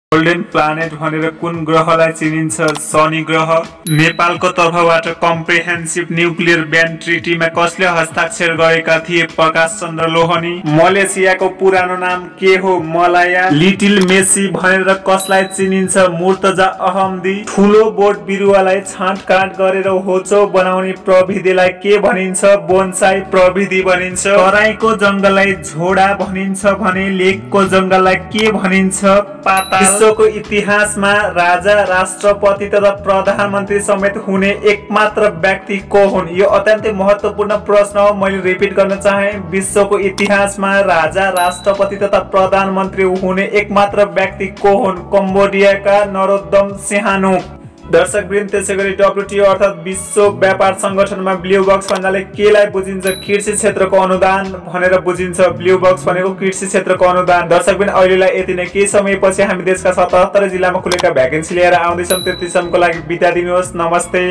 Golden planet भनेर कुन ग्रहलाई चिनिन्छ? शनि ग्रह। नेपालको तर्फबाट कम्प्रिहेन्सिभ न्युक्लियर ब्यान ट्रिटीमा कसले हस्ताक्षर गरेका थिए? प्रकाश चन्द्र लोहनी। मलेसियाको पुरानो नाम के हो? मलाया। लिटिल मेसी भनेर कसलाई चिनिन्छ? मुर्तजा अहमदी। ठुलो बोट बिरुवालाई छाँटकाट गरेर होचो बनाउने प्रविधिलाई के भनिन्छ? बोनसाई प्रविधि भनिन्छ। तराईको जंगललाई झोडा भनिन्छ भने लेकको जंगललाई के भनिन्छ? पाताल। विश्वको इतिहासमा राजा, राष्ट्रपति तथा प्रधानमन्त्री समेत हुने एकमात्र व्यक्ति को हुन्? यो अत्यन्तै महत्त्वपूर्ण प्रश्न हो, मैले रिपिट गर्न चाहे। विश्वको इतिहासमा राजा, राष्ट्रपति तथा प्रधानमन्त्री हुने एकमात्र व्यक्ति को हुन्? कम्बोडियाका नरोत्तम सिहानुक। दर्शकवृन्द, त्यसैगरी डब्ल्युटिओ अर्थात् विश्व व्यापार संगठनमा ब्लू बक्स भन्नाले केलाई बुझिन्छ? कृषि क्षेत्रको अनुदान भनेर बुझिन्छ। ब्लू बक्स भनेको कृषि क्षेत्रको अनुदान। दर्शकवृन्द, अहिलेलाई यति नै। केही समयपछि हामी देशका 77 जिल्लामा खुलेका भ्याकेन्सी लिएर आउँदैछौँ। त्यतिसम्मको लागि बिदा दिनुहोस्। नमस्ते।